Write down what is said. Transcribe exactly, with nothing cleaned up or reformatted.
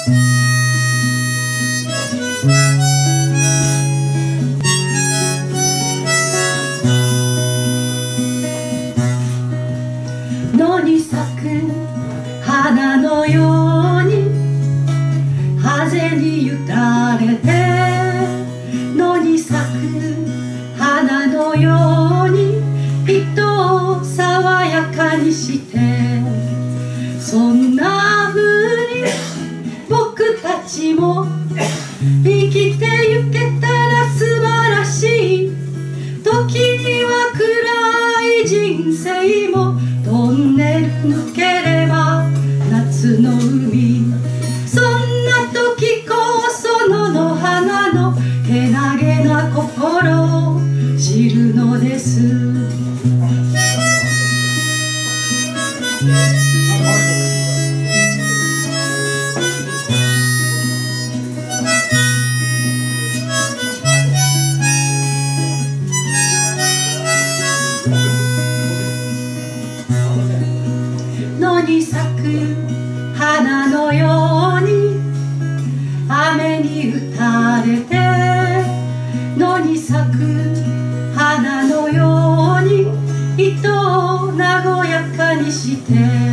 野に咲く花のように風にゆられて、野に咲く花のように人を爽やかにして、そんな風に僕たちも生きてゆけたら素晴らしい。時には暗い人生もトンネル抜ければ夏の海。そんな時こそ野の花のけなげな心を知るのです。野に咲く花のように雨に打たれて、野に咲く花のように人を和やかにして、